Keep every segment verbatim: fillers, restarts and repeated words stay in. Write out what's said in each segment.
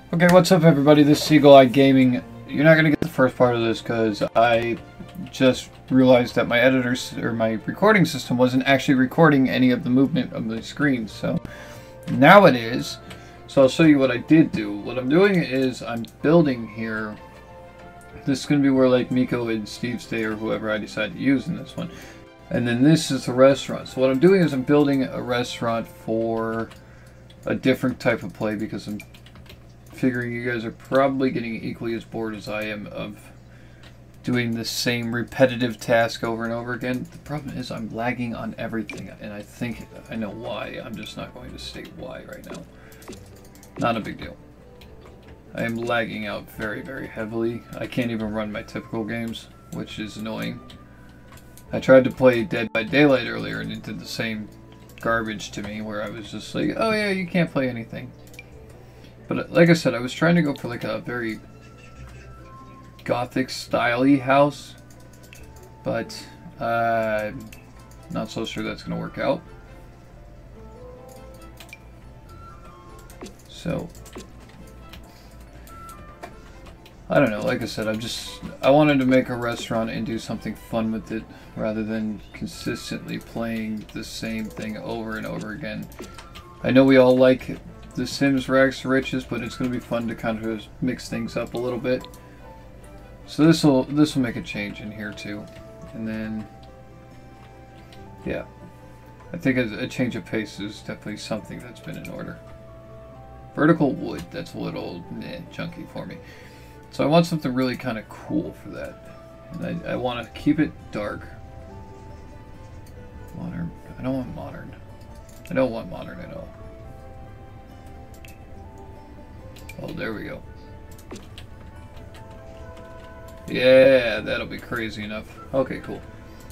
Okay, what's up everybody? This is Eagle Eye Gaming. You're not going to get the first part of this because I just realized that my editor's or my recording system wasn't actually recording any of the movement of the screen. So now it is. So I'll show you what I did do. What I'm doing is I'm building here. This is going to be where like Miko and Steve stay or whoever I decide to use in this one. And then this is the restaurant. So what I'm doing is I'm building a restaurant for a different type of play because I'm figuring you guys are probably getting equally as bored as I am of doing the same repetitive task over and over again. The problem is I'm lagging on everything, and I think I know why. I'm just not going to state why right now. Not a big deal. I am lagging out very, very heavily. I can't even run my typical games, which is annoying. I tried to play Dead by Daylight earlier, and it did the same garbage to me, where I was just like, oh yeah, you can't play anything. But like I said, I was trying to go for like a very gothic style-y house, but uh, I'm not so sure that's going to work out. So, I don't know, like I said, I'm just, I wanted to make a restaurant and do something fun with it rather than consistently playing the same thing over and over again. I know we all like The Sims Rags to Riches, but it's going to be fun to kind of mix things up a little bit. So this will this will make a change in here too, and then yeah, I think a, a change of pace is definitely something that's been in order. Vertical wood, that's a little eh, chunky for me, so I want something really kind of cool for that, and I, I want to keep it dark. Modern. I don't want modern. I don't want modern at all. Oh, there we go. Yeah, that'll be crazy enough. Okay, cool.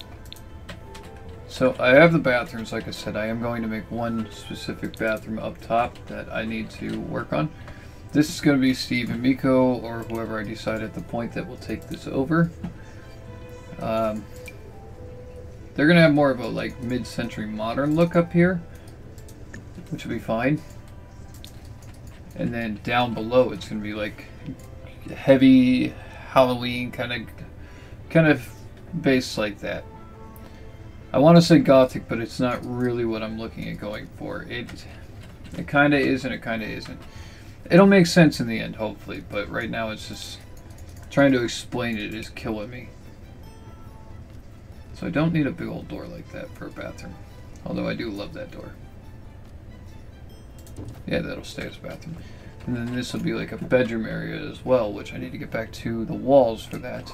So I have the bathrooms, like I said. I am going to make one specific bathroom up top that I need to work on. This is going to be Steve and Miko, or whoever I decide at the point that will take this over. Um, they're going to have more of a like mid-century modern look up here, which will be fine. And then down below, it's going to be like heavy Halloween kind of, kind of based like that. I want to say gothic, but it's not really what I'm looking at going for. It, it kind of is and it kind of isn't. It'll make sense in the end, hopefully. But right now, it's just trying to explain it is killing me. So I don't need a big old door like that for a bathroom. Although I do love that door. Yeah, that'll stay as a bathroom. And then this will be like a bedroom area as well, which I need to get back to the walls for that.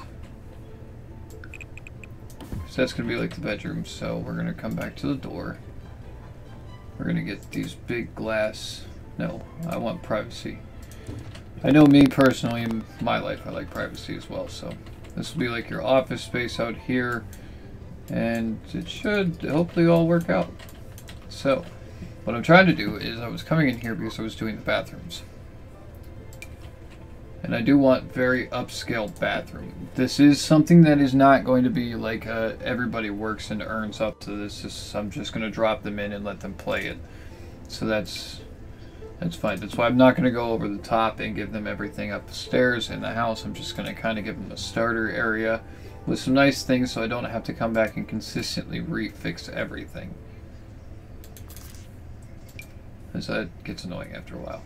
So that's going to be like the bedroom, so we're going to come back to the door. We're going to get these big glass... No, I want privacy. I know me personally, in my life, I like privacy as well, so this will be like your office space out here, and it should hopefully all work out. So, what I'm trying to do is I was coming in here because I was doing the bathrooms. And I do want very upscale bathroom. This is something that is not going to be like uh, everybody works and earns up to this. this. I'm just going to drop them in and let them play it. So that's that's fine. That's why I'm not going to go over the top and give them everything upstairs in the house. I'm just going to kind of give them a starter area with some nice things so I don't have to come back and consistently refix everything. Because that gets annoying after a while.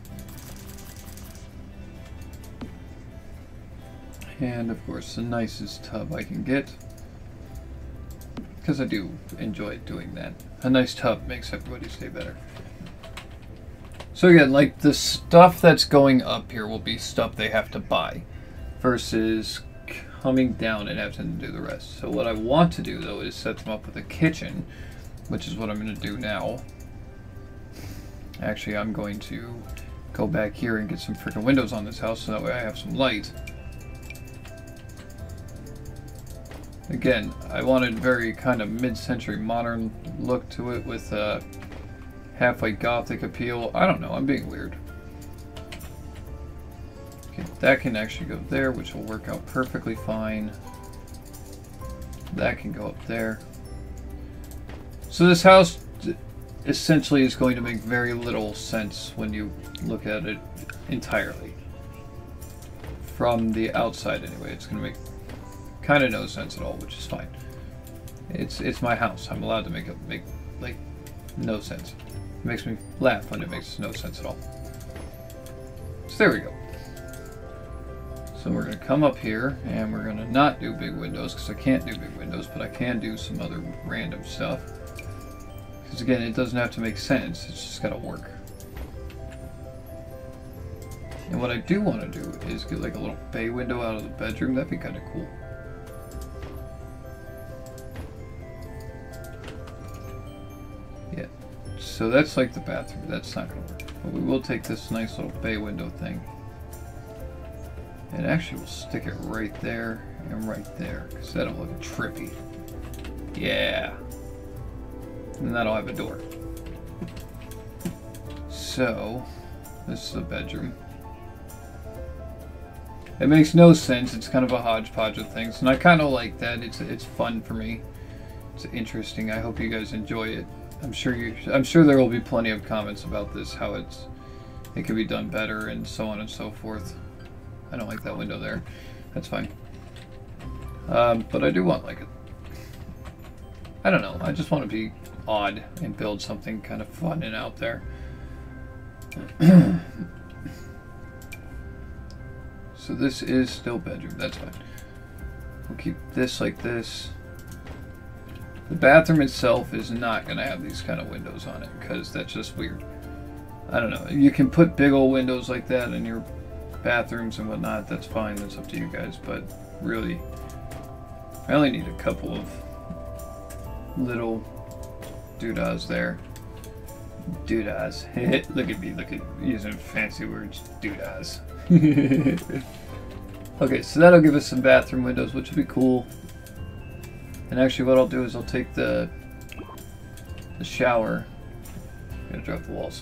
And of course the nicest tub I can get, because I do enjoy doing that. A nice tub makes everybody stay better. So again, like the stuff that's going up here will be stuff they have to buy versus coming down and having to do the rest. So what I want to do though is set them up with a kitchen, which is what I'm going to do now. Actually, I'm going to go back here and get some freaking windows on this house so that way I have some light. Again, I wanted very kind of mid-century modern look to it with a halfway gothic appeal. I don't know, I'm being weird. Okay, that can actually go there, which will work out perfectly fine. That can go up there. So this house essentially is going to make very little sense when you look at it entirely. From the outside anyway. It's going to make kind of no sense at all, which is fine. It's it's my house. I'm allowed to make it make like no sense. It makes me laugh when it makes no sense at all. So there we go. So we're going to come up here and we're going to not do big windows because I can't do big windows, but I can do some other random stuff. Because again, it doesn't have to make sense. It's just got to work. And what I do want to do is get like a little bay window out of the bedroom. That'd be kind of cool. Yeah. So that's like the bathroom. That's not going to work. But we will take this nice little bay window thing. And actually we'll stick it right there and right there. Because that'll look trippy. Yeah. And that'll have a door. So, this is the bedroom. It makes no sense. It's kind of a hodgepodge of things, and I kind of like that. It's it's fun for me. It's interesting. I hope you guys enjoy it. I'm sure you. I'm sure there will be plenty of comments about this, how it's it could be done better, and so on and so forth. I don't like that window there. That's fine. Um, but I do want like it. I don't know. I just want to be odd and build something kind of fun and out there. So this is still bedroom, that's fine. We'll keep this like this. The bathroom itself is not going to have these kind of windows on it because that's just weird. I don't know. You can put big old windows like that in your bathrooms and whatnot. That's fine. That's up to you guys. But really, I only need a couple of little doodahs there. Doodahs. Look at me. Look at using fancy words. Doodahs. Okay, so that'll give us some bathroom windows, which will be cool. And actually what I'll do is I'll take the the shower. I'm gonna drop the walls.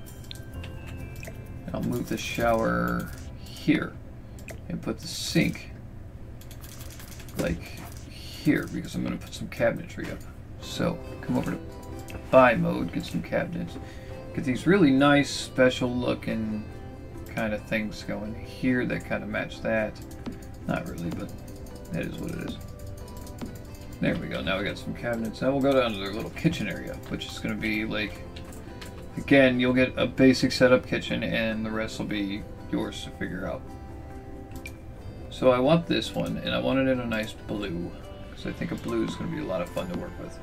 And I'll move the shower here and put the sink like here because I'm gonna put some cabinetry up. So come over to buy mode, get some cabinets. Get these really nice special looking kind of things going here that kind of match that. Not really, but that is what it is. There we go. Now we got some cabinets. Now we'll go down to their little kitchen area, which is going to be like, again, you'll get a basic setup kitchen and the rest will be yours to figure out. So I want this one, and I want it in a nice blue, because I think a blue is going to be a lot of fun to work with.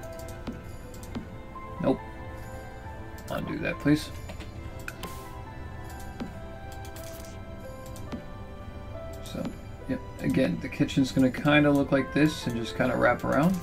Nope. Undo that, please. So, yeah, again, the kitchen's going to kind of look like this and just kind of wrap around.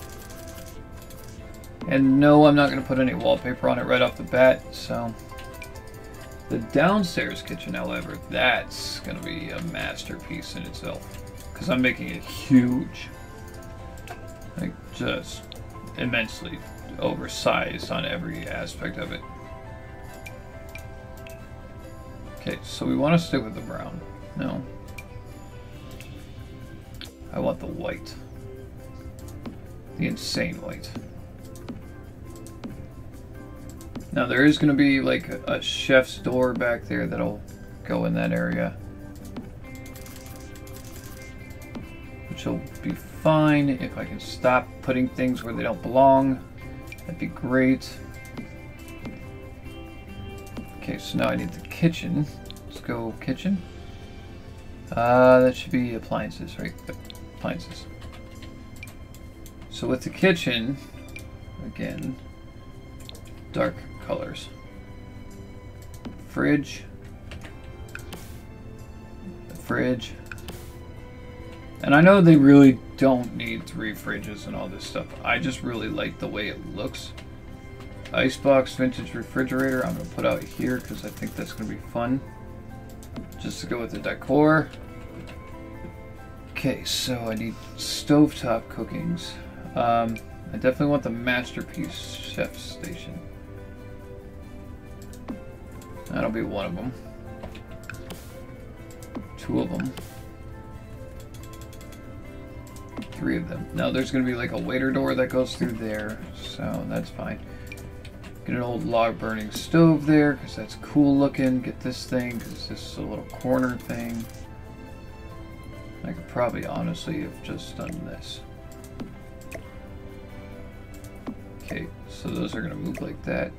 And no, I'm not going to put any wallpaper on it right off the bat, so... The downstairs kitchen, however, that's going to be a masterpiece in itself. Because I'm making it huge. Like, just immensely oversized on every aspect of it. Okay, so we want to stick with the brown. No. I want the white. The insane white. Now there is going to be like a, a chef's door back there that'll go in that area. Which will be fine if I can stop putting things where they don't belong. That'd be great. Okay, so now I need the kitchen. Let's go kitchen. Uh, that should be appliances, right? Yep, appliances. So with the kitchen, again, dark colors. Fridge. The fridge. And I know they really don't need three fridges and all this stuff. I just really like the way it looks. Icebox vintage refrigerator I'm going to put out here because I think that's going to be fun. Just to go with the decor. Okay, so I need stovetop cookings. Um, I definitely want the masterpiece chef station. That'll be one of them. Two of them. Three of them. Now there's going to be like a waiter door that goes through there, so that's fine. Get an old log burning stove there, because that's cool looking. Get this thing, because this is a little corner thing. I could probably honestly have just done this. Okay, so those are going to move like that.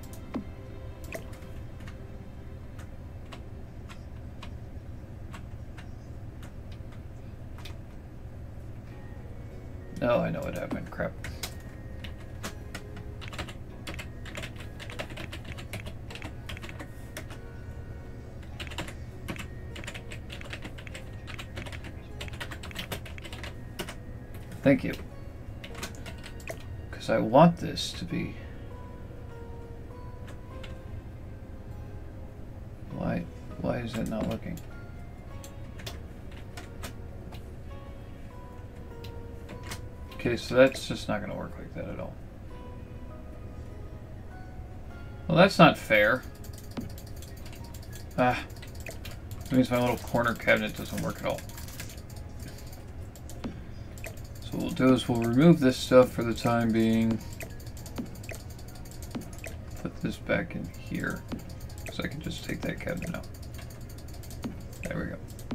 Oh, I know what happened. Crap. Thank you. Because I want this to be... Why, why is it not working? Okay, so that's just not going to work like that at all. Well, that's not fair. Ah. That means my little corner cabinet doesn't work at all. So what we'll do is we'll remove this stuff for the time being. Put this back in here. So I can just take that cabinet out. There we go.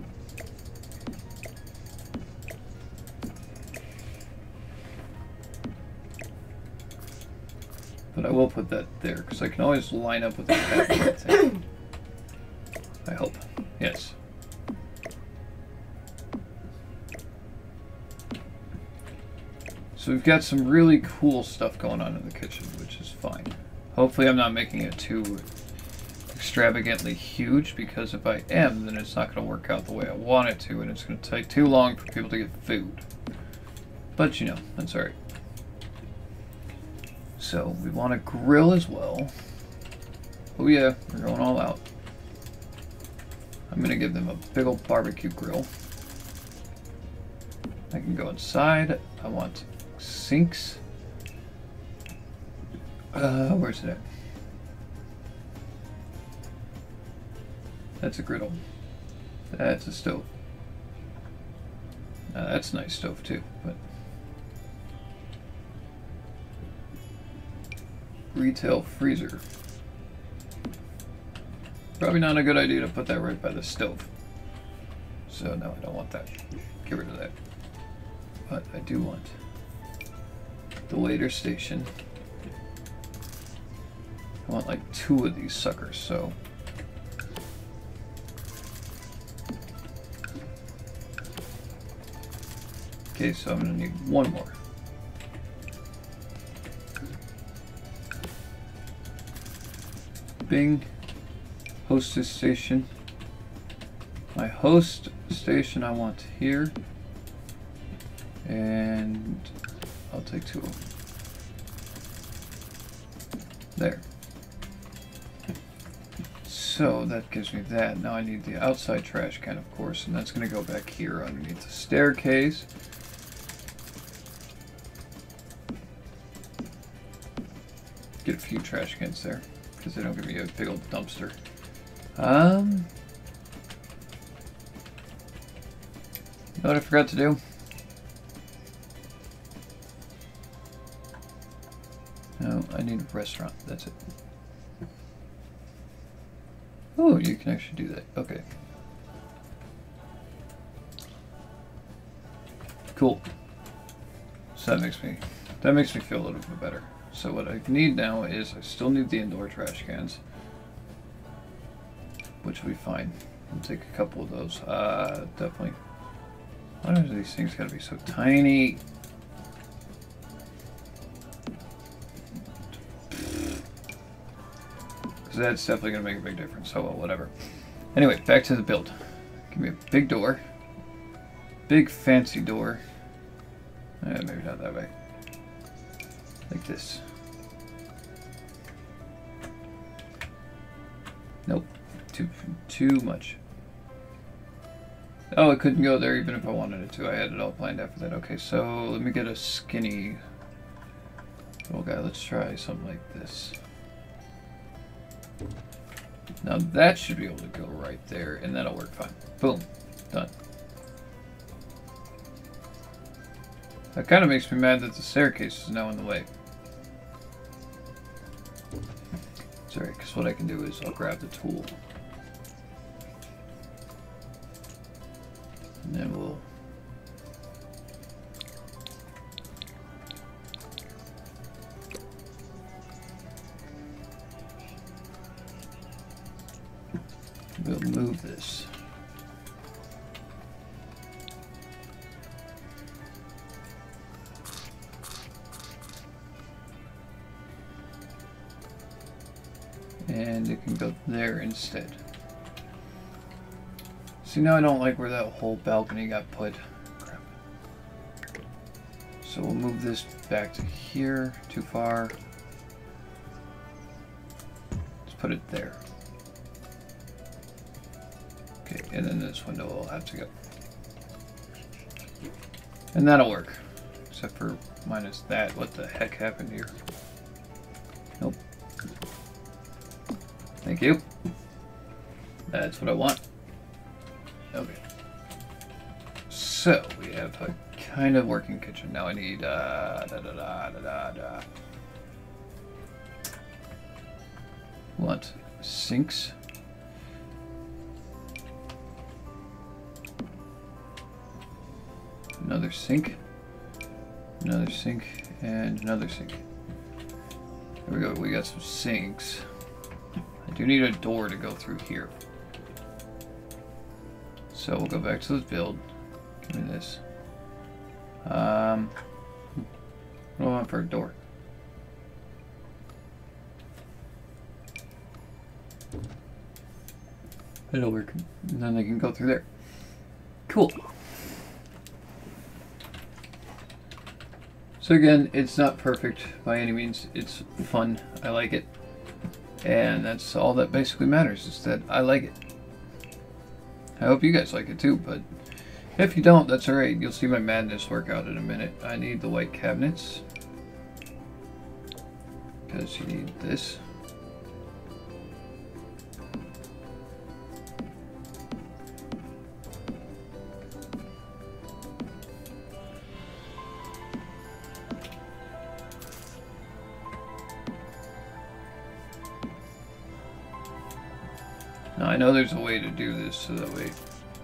But I will put that there, because I can always line up with the cabinet thing. I hope. Yes. So we've got some really cool stuff going on in the kitchen, which is fine. Hopefully I'm not making it too extravagantly huge, because if I am, then it's not going to work out the way I want it to, and it's going to take too long for people to get food. But you know, that's alright. So we want to grill as well. Oh yeah, we're going all out. I'm going to give them a big old barbecue grill. I can go inside. I want sinks. Uh, where's it at? That's a griddle. That's a stove. Uh, that's a nice stove too, but retail freezer. Probably not a good idea to put that right by the stove. So no, I don't want that. Get rid of that. But I do want the waiter station. I want like two of these suckers, so okay, so I'm gonna need one more. Bing, hostess station. My host station I want here, and I'll take two of them. There. So that gives me that. Now I need the outside trash can, of course, and that's going to go back here underneath the staircase. Get a few trash cans there, because they don't give me a big old dumpster. Um, you know what I forgot to do? No, I need a restaurant. That's it. Oh, you can actually do that. Okay. Cool. So that makes me that makes me feel a little bit better. So what I need now is I still need the indoor trash cans, which will be fine. I'll take a couple of those. Uh, definitely. Why do these things gotta be so tiny? Because that's definitely gonna make a big difference. So well, whatever. Anyway, back to the build. Give me a big door. Big fancy door. Eh, maybe not that way. Like this. Nope. Too too much. Oh, it couldn't go there even if I wanted it to. I had it all planned after that. Okay, so let me get a skinny little guy. Let's try something like this. Now that should be able to go right there, and that'll work fine. Boom. Done. That kind of makes me mad that the staircase is now in the way. Sorry, because what I can do is I'll grab the tool. And then we'll we'll move this. And it can go there instead. See, now I don't like where that whole balcony got put. Crap. So we'll move this back to here. Too far. Let's put it there. Okay, and then this window will have to go. And that'll work. Except for minus that. What the heck happened here? Nope. Thank you. That's what I want. Okay. So, we have a kind of working kitchen. Now I need uh, da da da da da da. What? Sinks? Another sink. Another sink. And another sink. There we go. We got some sinks. I do need a door to go through here. So we'll go back to this build. Give me this. Um, what do I want for a door? It'll work. And then they can go through there. Cool. So again, it's not perfect by any means. It's fun. I like it. And that's all that basically matters, is that I like it. I hope you guys like it too, but if you don't, that's alright. You'll see my madness work out in a minute. I need the white cabinets, because you need this. Now I know there's a way to do this so that way,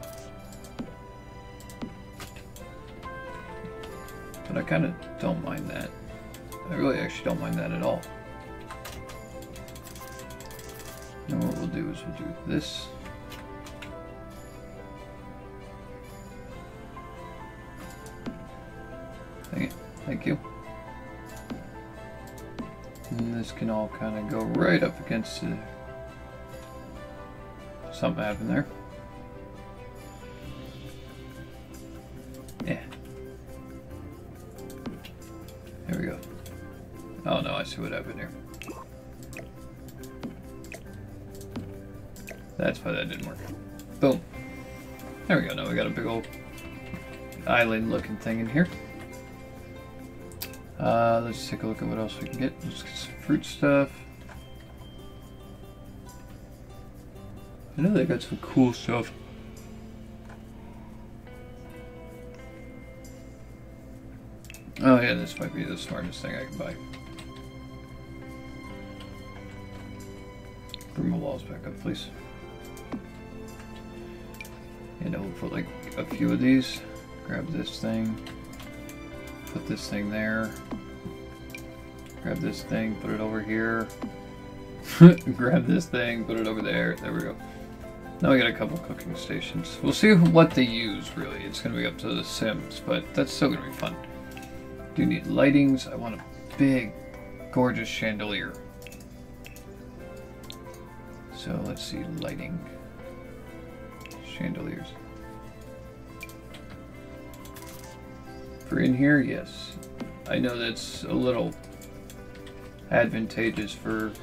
but I kind of don't mind that. I really actually don't mind that at all. And what we'll do is we'll do this. Thank you. Thank you. And this can all kind of go right up against the... Something happened there. Yeah. There we go. Oh no, I see what happened here. That's why that didn't work. Boom. There we go. Now we got a big old island looking thing in here. Uh, let's take a look at what else we can get. Let's get some fruit stuff. I know they got some cool stuff. Oh yeah, this might be the smartest thing I can buy. Bring my walls back up, please. And we'll put like a few of these. Grab this thing. Put this thing there. Grab this thing, put it over here. Grab this thing, put it over there. There we go. Now we got a couple cooking stations. We'll see what they use, really. It's going to be up to the Sims, but that's still going to be fun. Do need lightings. I want a big, gorgeous chandelier. So let's see, lighting. Chandeliers. For in here, yes. I know that's a little advantageous for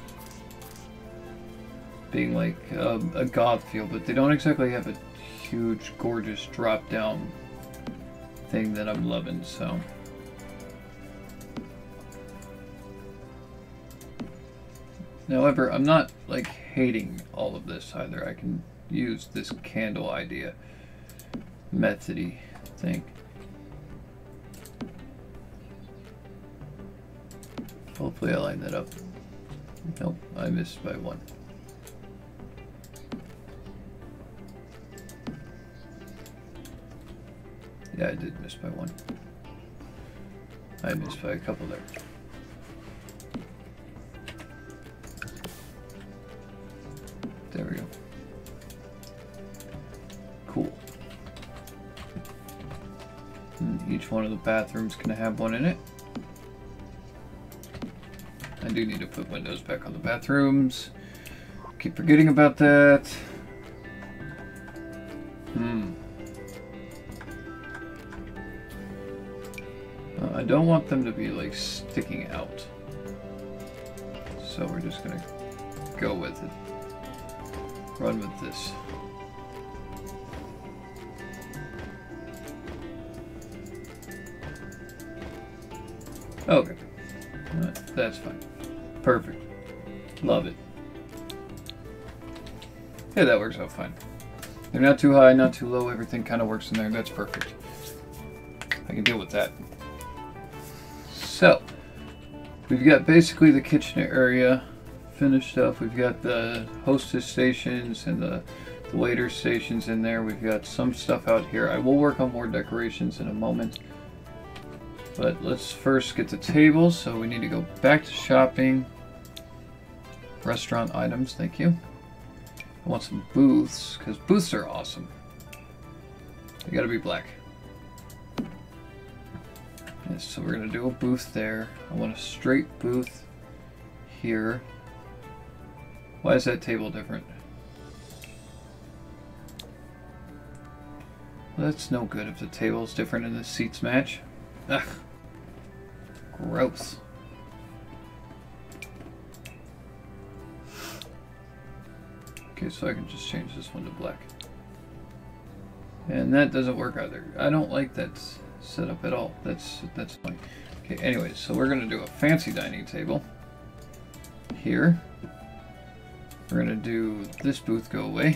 being like a, a goth feel, but they don't exactly have a huge, gorgeous drop-down thing that I'm loving, so. However, I'm not like hating all of this either. I can use this candle idea, methody thing. Hopefully I line that up. Nope, I missed by one. Yeah, I did miss by one. I missed by a couple there. There we go. Cool. And each one of the bathrooms can have one in it. I do need to put windows back on the bathrooms. Keep forgetting about that. Hmm. Uh, I don't want them to be like sticking out. So we're just gonna go with it. Run with this. Okay. Uh, that's fine. Perfect. Love it. Yeah, that works out fine. They're not too high, not too low. Everything kind of works in there. That's perfect. I can deal with that. So, we've got basically the kitchen area finished up. We've got the hostess stations and the, the waiter stations in there. We've got some stuff out here. I will work on more decorations in a moment. But let's first get the tables. So we need to go back to shopping. Restaurant items, thank you. I want some booths, because booths are awesome. They gotta be black. Yes, so we're gonna do a booth there. I want a straight booth here. Why is that table different? Well, that's no good if the table's different and the seats match. Ugh. Gross. Okay, so I can just change this one to black. And that doesn't work either. I don't like that setup at all. That's that's fine. Okay, anyways, so we're gonna do a fancy dining table here. We're gonna do this booth go away.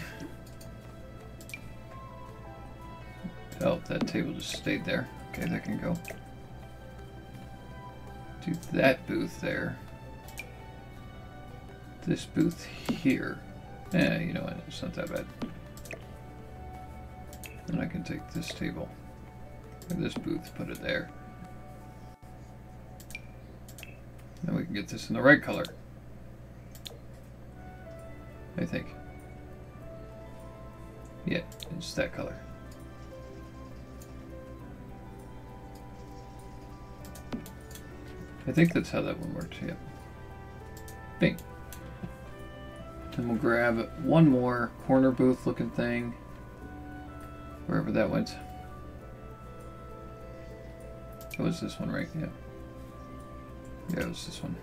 Oh, that table just stayed there. Okay, that can go. Do that booth there. This booth here. Eh, you know what, it's not that bad. And I can take this table, or this booth, put it there. Then we can get this in the right color. I think. Yeah, it's that color. I think that's how that one works, yeah. Bing. Then we'll grab one more corner booth looking thing. Wherever that went. It was this one, right? Yeah. Yeah, it was this one.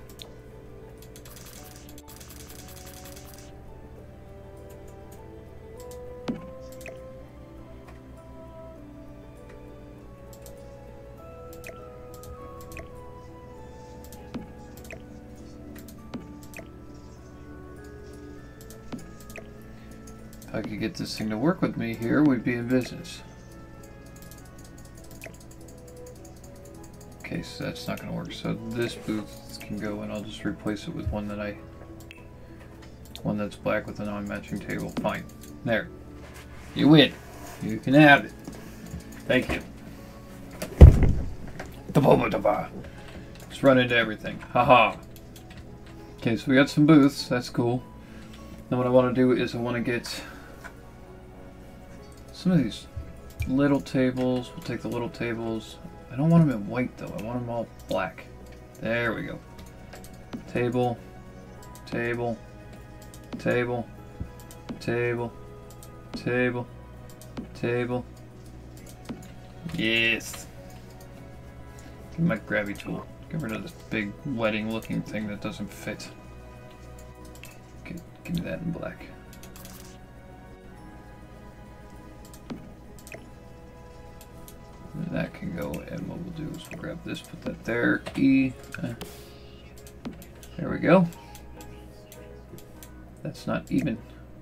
If I could get this thing to work with me here, we'd be in business. Okay, so that's not going to work. So this booth can go, and I'll just replace it with one that I, one that's black with a non-matching table. Fine. There. You win. You can have it. Thank you. Let's run into everything. Haha. Okay, so we got some booths. That's cool. Now what I want to do is I want to get some of these little tables. We'll take the little tables. I don't want them in white though. I want them all black. There we go. Table, table, table, table, table, table. Yes. Give me my grabby tool. Get rid of this big wedding looking thing that doesn't fit. Okay, give me that in black. And that can go, and what we'll do is we'll grab this, put that there, E. Uh, there we go. That's not even.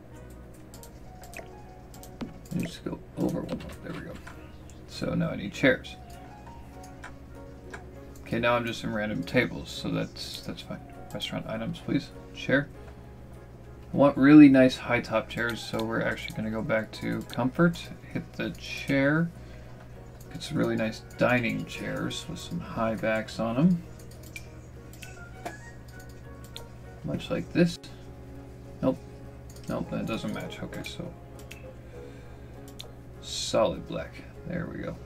It needs to go over one more. There we go. So now I need chairs. Okay, now I'm just in random tables, so that's that's fine. Restaurant items, please. Chair. I want really nice high top chairs, so we're actually going to go back to comfort. Hit the chair. Get some really nice dining chairs with some high backs on them. Much like this. Nope. Nope, that doesn't match. Okay, so solid black. There we go.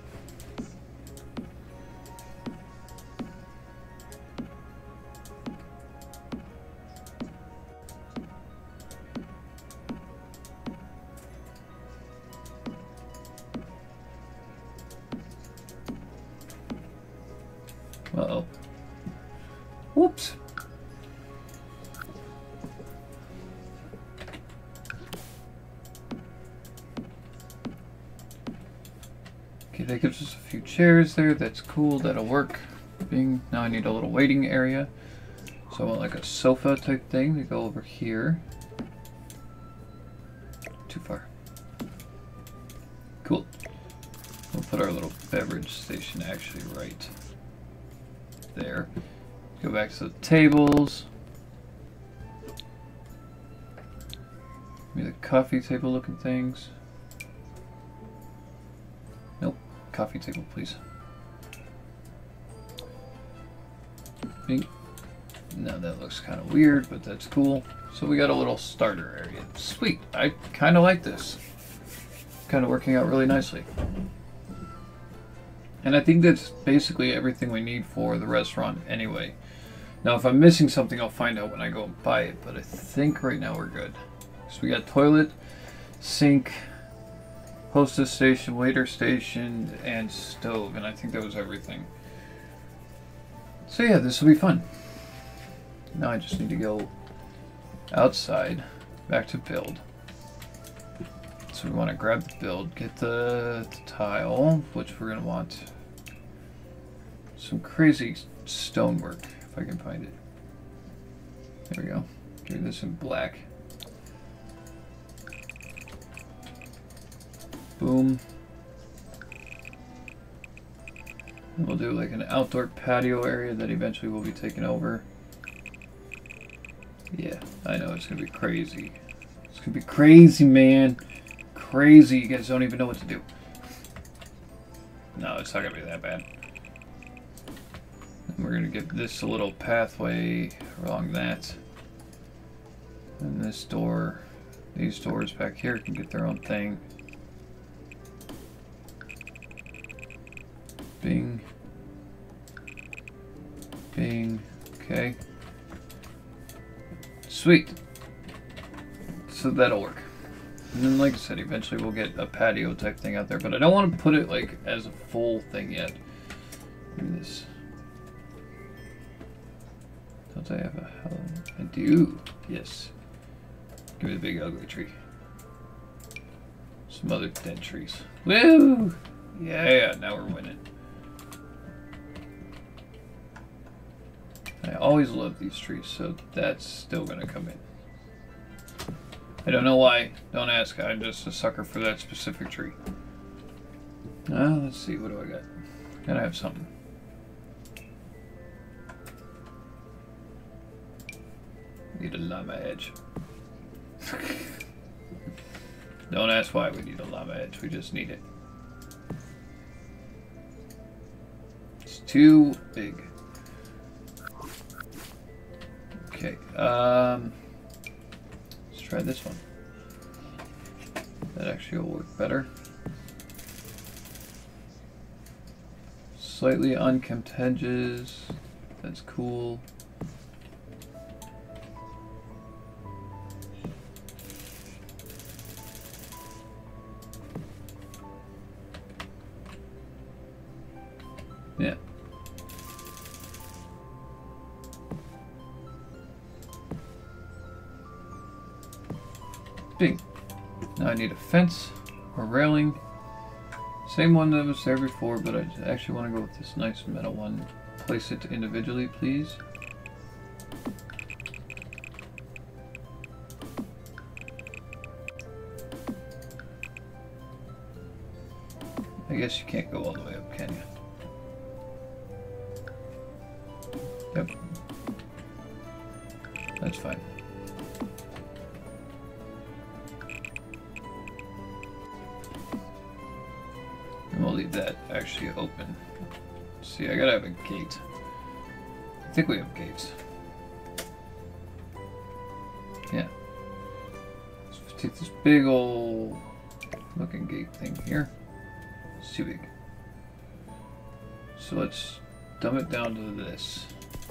Uh-oh. Whoops. Okay, that gives us a few chairs there. That's cool. That'll work. Bing. Now I need a little waiting area. So I want like a sofa type thing to go over here. Too far. Cool. We'll put our little beverage station actually right there. Go back to the tables. Maybe the coffee table looking things. Nope. Coffee table, please. Bing. Now that looks kind of weird, but that's cool. So we got a little starter area. Sweet. I kind of like this. Kind of working out really nicely. And I think that's basically everything we need for the restaurant anyway. Now if I'm missing something, I'll find out when I go and buy it, but I think right now we're good. So we got toilet, sink, hostess station, waiter station, and stove, and I think that was everything. So yeah, this will be fun. Now I just need to go outside, back to build. So we want to grab the build, get the, the tile, which we're going to want some crazy stonework, if I can find it. There we go. Give me this in black. Boom. And we'll do like an outdoor patio area that eventually will be taken over. Yeah, I know, it's going to be crazy. It's going to be crazy, man. Crazy. You guys don't even know what to do. No, it's not going to be that bad. And we're going to give this a little pathway along that. And this door, these doors back here can get their own thing. Bing. Bing. Okay. Sweet. So that'll work. And then, like I said, eventually we'll get a patio type thing out there, but I don't want to put it like as a full thing yet. Give me this. Don't I have a hell? I do. Yes. Give me the big ugly tree. Some other dead trees. Woo! Yeah, now we're winning. I always love these trees, so that's still gonna come in. I don't know why. Don't ask. I'm just a sucker for that specific tree. Uh, let's see. What do I got? Gotta have something. Need a llama edge. Don't ask why we need a llama edge. We just need it. It's too big. Okay. Um... Try this one. That actually will work better. Slightly unkempt hedges. That's cool. Yeah. Bing. Now I need a fence or railing. Same one that was there before, but I actually want to go with this nice metal one. Place it individually, please. I guess you can't go all the way up, can you? Yep. That's fine. And we'll leave that actually open. See, I gotta have a gate. I think we have gates. Yeah. Let's take this big old looking gate thing here. It's too big. So let's dumb it down to this.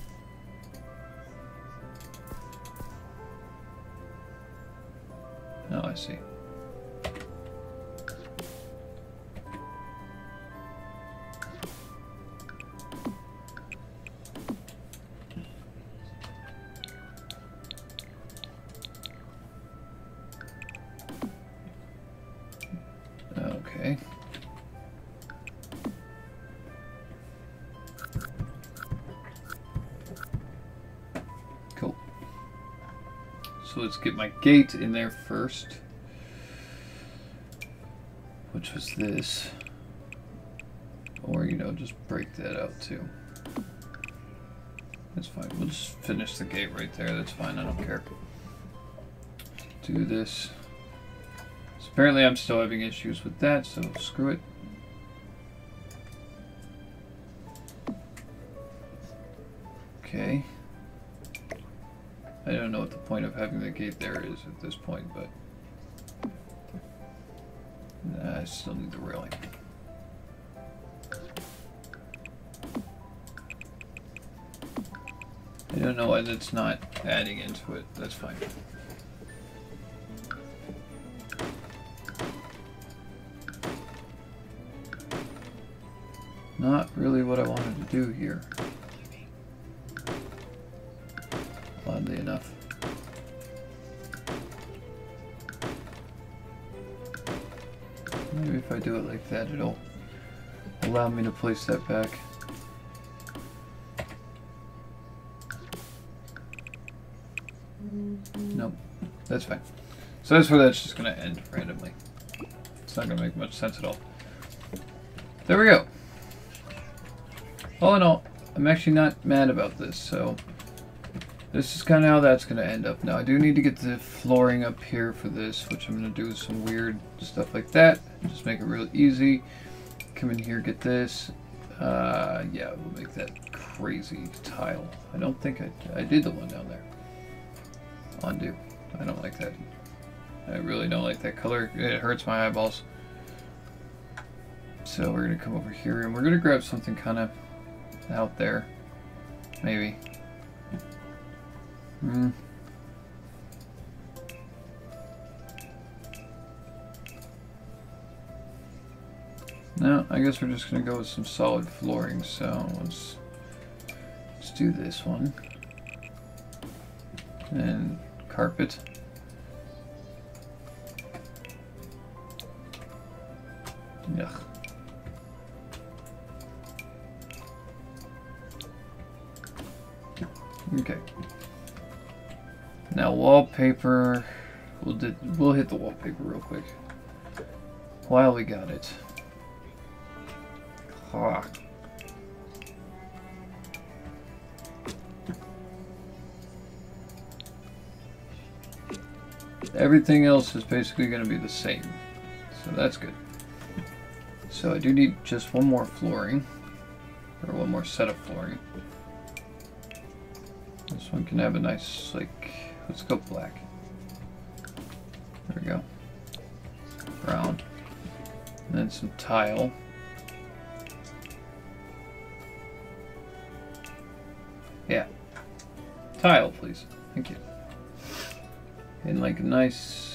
Oh, I see. Okay. Cool. So let's get my gate in there first, which was this. Or, you know, just break that out too. That's fine. We'll just finish the gate right there. That's fine. I don't care. Do this. So apparently I'm still having issues with that, so screw it. Okay. I don't know what the point of having the gate there is at this point, but nah, I still need the railing. I don't know why that's not adding into it. That's fine. Not really what I wanted to do here. Oddly enough. Maybe if I do it like that, it'll allow me to place that back. Nope, that's fine. So that's where that's just going to end randomly. It's not going to make much sense at all. There we go. All in all, I'm actually not mad about this, so this is kind of how that's going to end up. Now, I do need to get the flooring up here for this, which I'm going to do some weird stuff like that. Just make it real easy. Come in here, get this. Uh, yeah, we'll make that crazy tile. I don't think I, I did the one down there. Undo. I don't like that. I really don't like that color. It hurts my eyeballs. So we're going to come over here and we're going to grab something kind of out there. Maybe. Hmm. No, I guess we're just going to go with some solid flooring. So let's, let's do this one. And carpet. Yuck. Okay. Now wallpaper. We'll did we'll hit the wallpaper real quick while we got it. Ah. Everything else is basically going to be the same, so that's good. So I do need just one more flooring, or one more set of flooring. This one can have a nice, like, let's go black. There we go. Brown. And then some tile. Yeah. Tile, please. Thank you. And like a nice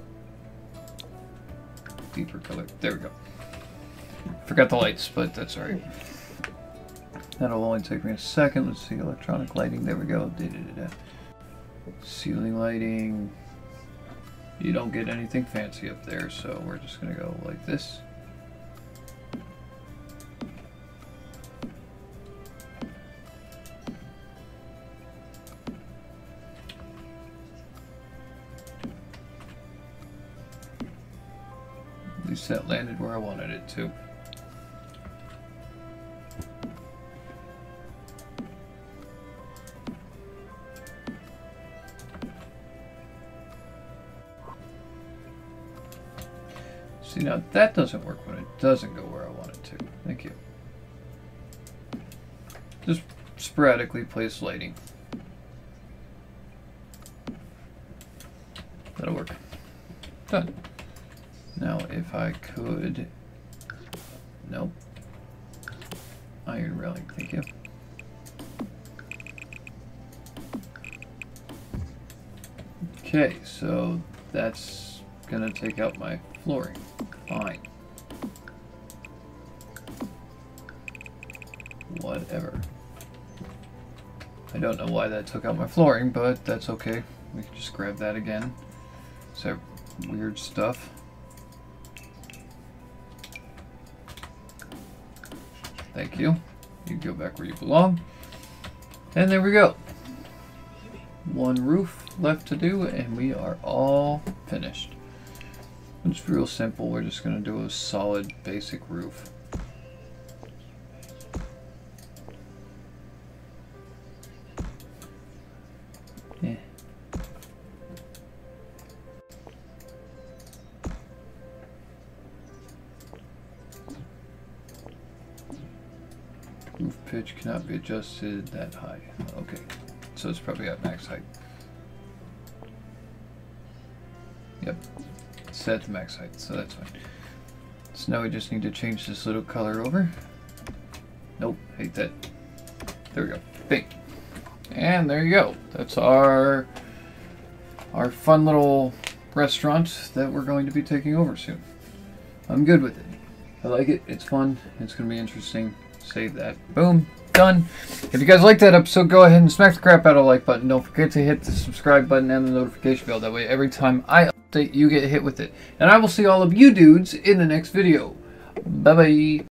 deeper color. There we go. Forgot the lights, but that's alright. That'll only take me a second. Let's see, electronic lighting. There we go. Da -da -da -da. Ceiling lighting. You don't get anything fancy up there, so we're just going to go like this. At least that landed where I wanted it to. now that doesn't work when it doesn't go where I want it to. Thank you. Just sporadically place lighting. That'll work. Done. Now if I could... Nope. Iron railing, thank you. Okay, so that's gonna take out my flooring. Fine. Whatever. I don't know why that took out my flooring, but that's okay. We can just grab that again. Is that weird stuff? Thank you. You go back where you belong. And there we go. One roof left to do, and we are all finished. It's real simple. We're just going to do a solid basic roof. Yeah. Roof pitch cannot be adjusted that high. Okay, so it's probably at max height. Yep, set to max height, so that's fine. So now we just need to change this little color over. Nope, hate that. There we go, bing. And there you go. That's our our fun little restaurant that we're going to be taking over soon. I'm good with it. I like it. It's fun. It's going to be interesting. Save that. Boom. Done. If you guys like that episode, go ahead and smack the crap out of the like button. Don't forget to hit the subscribe button and the notification bell. That way every time I update, you get hit with it. And I will see all of you dudes in the next video. Bye-bye.